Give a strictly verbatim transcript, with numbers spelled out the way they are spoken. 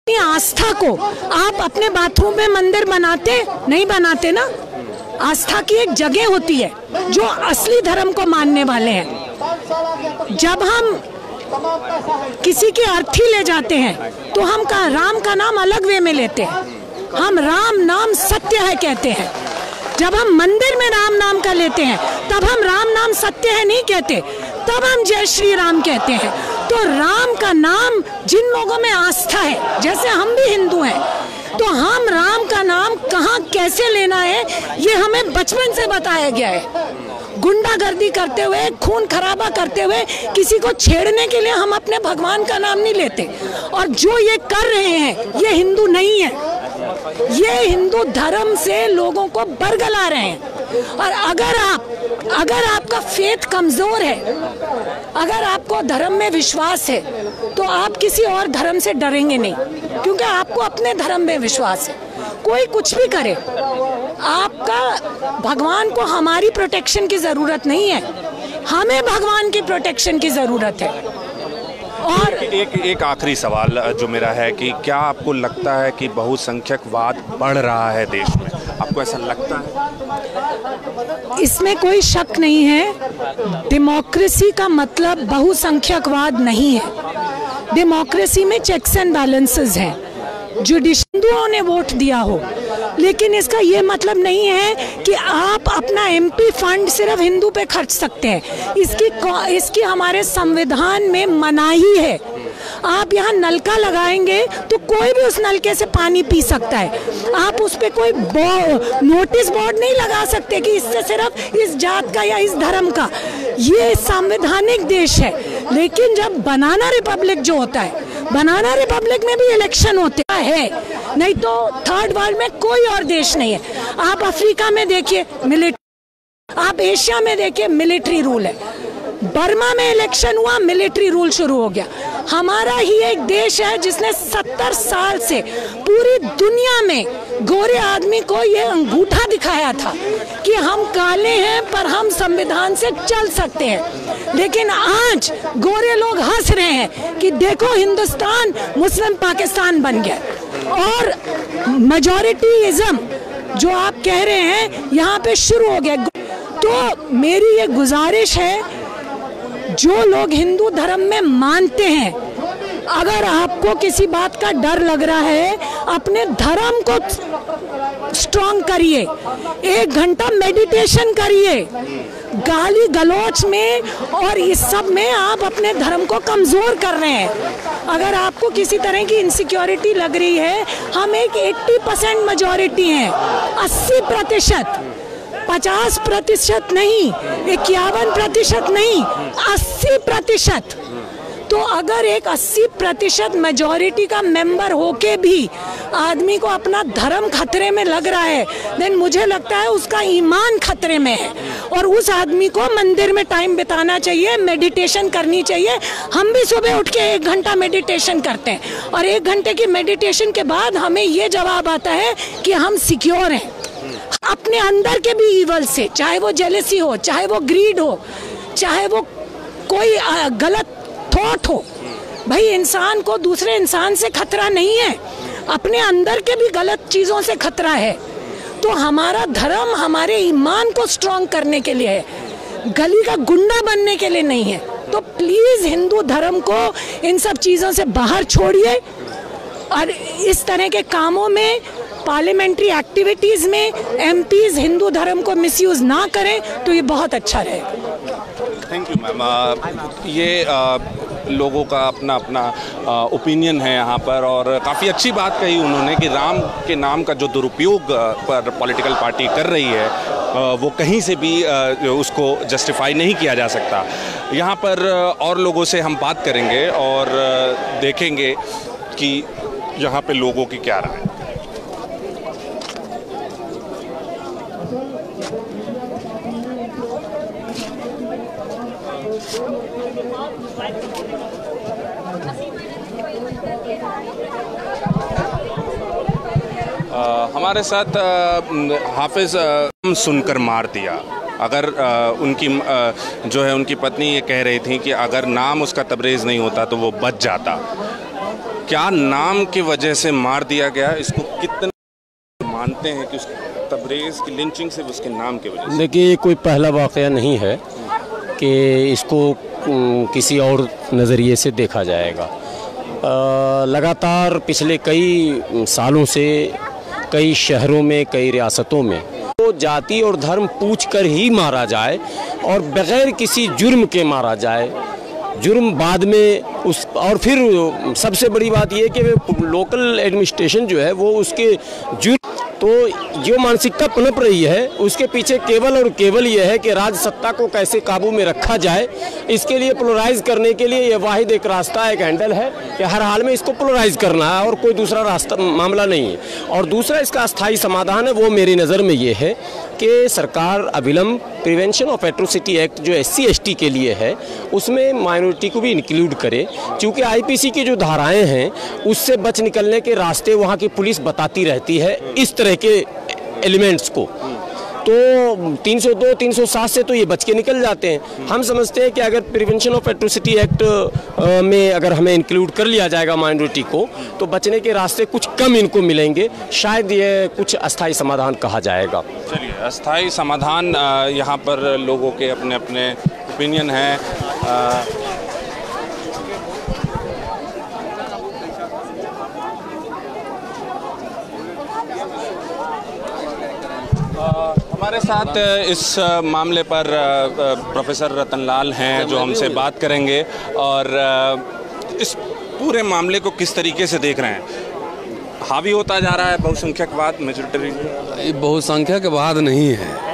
अपनी आस्था को आप अपने बाथरूम में मंदिर बनाते नहीं बनाते ना। आस्था की एक जगह होती है जो असली धर्म को मानने वाले हैं। जब हम किसी की अर्थी ले जाते हैं तो हम का राम का नाम अलग वे में लेते हैं। हम राम नाम सत्य है कहते हैं। जब हम मंदिर में राम नाम का लेते हैं तब हम राम नाम सत्य है नहीं कहते, तब हम जय श्री राम कहते हैं। तो राम का नाम जिन लोगों में आस्था है, जैसे हम भी हिंदू हैं, तो हम राम का नाम कहाँ कैसे लेना है ये हमें बचपन से बताया गया है। गुंडागर्दी करते हुए, खून खराबा करते हुए, किसी को छेड़ने के लिए हम अपने भगवान का नाम नहीं लेते। और जो ये कर रहे हैं ये हिंदू नहीं है, ये हिंदू धर्म से लोगों को बरगला रहे हैं। और अगर आप अगर आपका फेथ कमजोर है, अगर आपको धर्म में विश्वास है, तो आप किसी और धर्म से डरेंगे नहीं, क्योंकि आपको अपने धर्म में विश्वास है। कोई कुछ भी करे, आपका भगवान को हमारी प्रोटेक्शन की जरूरत नहीं है, हमें भगवान की प्रोटेक्शन की जरूरत है। और एक एक आखिरी सवाल जो मेरा है कि क्या आपको लगता है कि बहुसंख्यकवाद बढ़ रहा है देश में? आपको ऐसा लगता है? इसमें कोई शक नहीं है। डेमोक्रेसी का मतलब बहुसंख्यकवाद नहीं है। डेमोक्रेसी में चेक्स एंड बैलेंसेस हैं। जुडिशरियों ने वोट दिया हो, लेकिन इसका ये मतलब नहीं है कि आप अपना एमपी फंड सिर्फ हिंदू पे खर्च सकते हैं। इसकी इसकी हमारे संविधान में मनाही है। आप यहाँ नलका लगाएंगे तो कोई भी उस नलके से पानी पी सकता है। आप उस पे कोई नोटिस बोर्ड नहीं लगा सकते कि इससे सिर्फ इस जात का या इस धर्म का। ये संवैधानिक देश है। लेकिन जब बनाना रिपब्लिक जो होता है, बनाना रिपब्लिक में भी इलेक्शन होते है, नहीं तो थर्ड वर्ल्ड में कोई और देश नहीं है। आप अफ्रीका में देखिए मिलिट्री, आप एशिया में देखिए मिलिट्री रूल है। बर्मा में इलेक्शन हुआ, मिलिट्री रूल शुरू हो गया। हमारा ही एक देश है जिसने सत्तर साल से पूरी दुनिया में गोरे आदमी को ये अंगूठा दिखाया था कि हम काले हैं पर हम संविधान से चल सकते हैं। लेकिन आज गोरे लोग हंस रहे हैं कि देखो हिंदुस्तान मुस्लिम पाकिस्तान बन गया। और मेजॉरिटीइज्म जो आप कह रहे हैं यहाँ पे शुरू हो गया। तो मेरी ये गुजारिश है, जो लोग हिंदू धर्म में मानते हैं, अगर आपको किसी बात का डर लग रहा है, अपने धर्म को स्ट्रॉन्ग करिए। एक घंटा मेडिटेशन करिए। गाली गलौच में और इस सब में आप अपने धर्म को कमजोर कर रहे हैं। अगर आपको किसी तरह की इनसिक्योरिटी लग रही है, हम एक अस्सी परसेंट मेजॉरिटी हैं, अस्सी प्रतिशत, पचास प्रतिशत नहीं, इक्यावन प्रतिशत नहीं, अस्सी प्रतिशत। तो अगर एक अस्सी प्रतिशत मेजॉरिटी का मेंबर होके भी आदमी को अपना धर्म खतरे में लग रहा है, देन मुझे लगता है उसका ईमान खतरे में है। और उस आदमी को मंदिर में टाइम बिताना चाहिए, मेडिटेशन करनी चाहिए। हम भी सुबह उठ के एक घंटा मेडिटेशन करते हैं, और एक घंटे की मेडिटेशन के बाद हमें ये जवाब आता है कि हम सिक्योर हैं अपने अंदर के भी ईवल से, चाहे वो जेलसी हो, चाहे वो ग्रीड हो, चाहे वो कोई गलत थॉट हो। भाई इंसान को दूसरे इंसान से खतरा नहीं है, अपने अंदर के भी गलत चीजों से खतरा है। तो हमारा धर्म हमारे ईमान को स्ट्रॉन्ग करने के लिए है, गली का गुंडा बनने के लिए नहीं है। तो प्लीज हिंदू धर्म को इन सब चीजों से बाहर छोड़िए, और इस तरह के कामों में, पार्लियामेंट्री एक्टिविटीज में एमपीज हिंदू धर्म को मिसयूज ना करें तो ये बहुत अच्छा रहेगा। Thank you ma'am. ये आ, लोगों का अपना अपना ओपिनियन है यहाँ पर, और काफ़ी अच्छी बात कही उन्होंने कि राम के नाम का जो दुरुपयोग पर पॉलिटिकल पार्टी कर रही है, वो कहीं से भी उसको जस्टिफाई नहीं किया जा सकता। यहाँ पर और लोगों से हम बात करेंगे और देखेंगे कि यहाँ पे लोगों की क्या राय है। आ, हमारे साथ हाफिज सुनकर मार दिया। अगर आ, उनकी आ, जो है उनकी पत्नी ये कह रही थी कि अगर नाम उसका तबरेज़ नहीं होता तो वो बच जाता। क्या नाम की वजह से मार दिया गया, इसको कितने मानते हैं कि उस तबरेज़ की लिंचिंग सिर्फ उसके नाम की वजह से? देखिए, ये कोई पहला वाक़या नहीं है कि इसको किसी और नज़रिए से देखा जाएगा। लगातार पिछले कई सालों से कई शहरों में, कई रियासतों में तो जाति और धर्म पूछ कर ही मारा जाए और बग़ैर किसी जुर्म के मारा जाए। जुर्म बाद में उस और फिर सबसे बड़ी बात यह कि लोकल एडमिनिस्ट्रेशन जो है वो उसके जुर्म, तो जो मानसिकता पनप रही है उसके पीछे केवल और केवल ये है कि राज सत्ता को कैसे काबू में रखा जाए। इसके लिए पोलराइज करने के लिए ये वाहिद एक रास्ता, एक हैंडल है कि हर हाल में इसको पोलराइज करना है और कोई दूसरा रास्ता मामला नहीं है। और दूसरा इसका अस्थायी समाधान है वो मेरी नज़र में ये है कि सरकार अविलंब प्रिवेंशन ऑफ एट्रोसिटी एक्ट जो एस सी एस टी के लिए है उसमें माइनॉरिटी को भी इंक्लूड करे, क्योंकि आई पी सी की जो धाराएँ हैं उससे बच निकलने के रास्ते वहाँ की पुलिस बताती रहती है इस तरह के एलिमेंट्स को। तो तीन सौ दो, तीन सौ सात से तो ये बच के निकल जाते हैं। हम समझते हैं कि अगर प्रिवेंशन ऑफ एट्रोसिटी एक्ट में अगर हमें इंक्लूड कर लिया जाएगा माइनॉरिटी को तो बचने के रास्ते कुछ कम इनको मिलेंगे, शायद ये कुछ अस्थायी समाधान कहा जाएगा। चलिए, अस्थायी समाधान यहाँ पर लोगों के अपने अपने ओपिनियन हैं। हमारे साथ इस मामले पर प्रोफेसर रतनलाल हैं जो हमसे बात करेंगे और इस पूरे मामले को किस तरीके से देख रहे हैं। हावी होता जा रहा है बहुसंख्यकवाद, मेजॉरिटी। बहुसंख्यकवाद नहीं है,